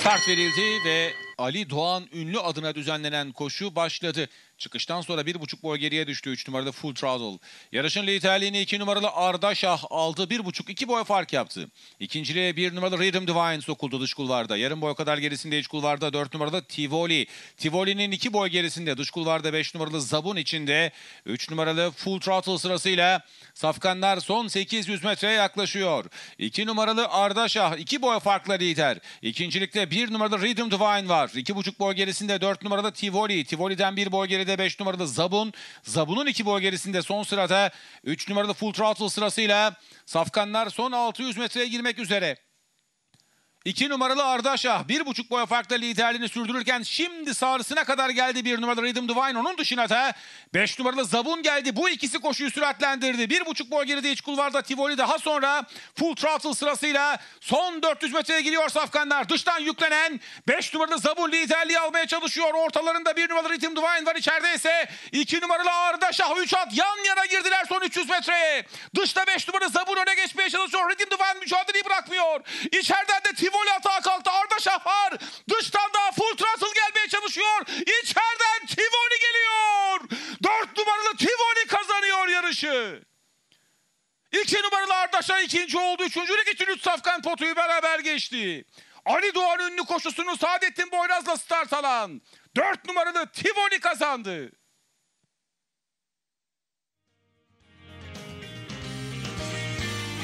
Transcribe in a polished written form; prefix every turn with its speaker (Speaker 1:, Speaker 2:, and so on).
Speaker 1: Start verildi ve Ali Doğan Ünlü adına düzenlenen koşu başladı. Çıkıştan sonra 1,5 boy geriye düştü 3 numaralı Full Throttle. Yarışın liderliğini 2 numaralı Ardaşah aldı. 1,5-2 boy fark yaptı. İkinciliğe 1 numaralı Rhythm Divine sokuldu dış kulvarda. Yarım boy kadar gerisinde iç kulvarda 4 numaralı Tivoli. Tivoli'nin 2 boy gerisinde dış kulvarda 5 numaralı Zabun içinde. 3 numaralı Full Throttle sırasıyla safkanlar son 800 metreye yaklaşıyor. 2 numaralı Ardaşah 2 boy farkla lider. İkincilikte 1 numaralı Rhythm Divine var. 2,5 boy gerisinde 4 numaralı Tivoli. Tivoli'den 1 boy geride 5 numaralı Zabun. Zabun'un 2 boy gerisinde son sırada 3 numaralı Full Throttle sırasıyla safkanlar son 600 metreye girmek üzere. 2 numaralı Ardaşah 1,5 boy farkla liderliğini sürdürürken şimdi sağrısına kadar geldi 1 numaralı Rhythm Divine. Onun dışına da 5 numaralı Zabun geldi. Bu ikisi koşuyu süratlendirdi. 1,5 boy geride iç kulvarda Tivoli, daha sonra Full Throttle sırasıyla son 400 metreye giriyor safkanlar. Dıştan yüklenen 5 numaralı Zabun liderliği almaya çalışıyor. Ortalarında 1 numaralı Rhythm Divine var. İçeride ise 2 numaralı Ardaşah 3 at yan yana girdiler son 300 metreye. Dışta 5 numaralı Zabun öne geçmeye çalışıyor. Rhythm Divine mücadeleyi bırakmıyor. İçeriden de Tivoli atağa kalktı. Ardaşah var. Dıştan da Full Throttle gelmeye çalışıyor. İçeriden Tivoli geliyor. 4 numaralı Tivoli kazanıyor yarışı. 2 numaralı Ardaşah ikinci oldu. Üçüncülük için 3 safkan potuyu beraber geçti. Ali Doğan Ünlü koşusunu Saadettin Boyraz'la start alan 4 numaralı Tivoli kazandı.